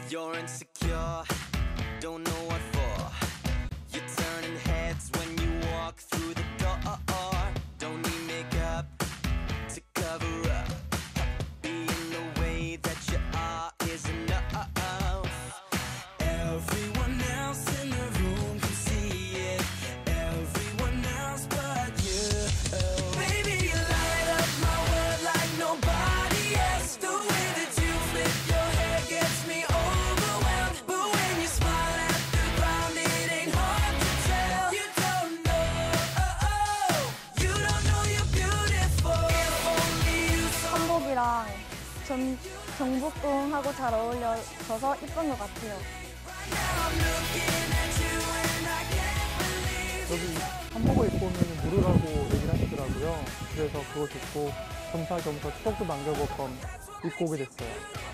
You're insecure, don't know what for. You're turning heads when you walk through the door. Don't need makeup to cover up. Being the way that you are is enough. Everyone else in the room can see it. Everyone else but you. Baby, you light up my world like nobody else. The way that you flip your hair gets me overwhelmed. But when you smile at the ground, it ain't hard to tell. You don't know, you don't know you're beautiful. If only you saw. 한복이랑 경복궁하고 잘 어울려져서 이쁜 것 같아요. 여기 한복을 입고 오면 물으라고 얘기를 하시더라고요. 그래서 그거 듣고 겸사겸사 추억도 남겨볼 겸 입고 오게 됐어요.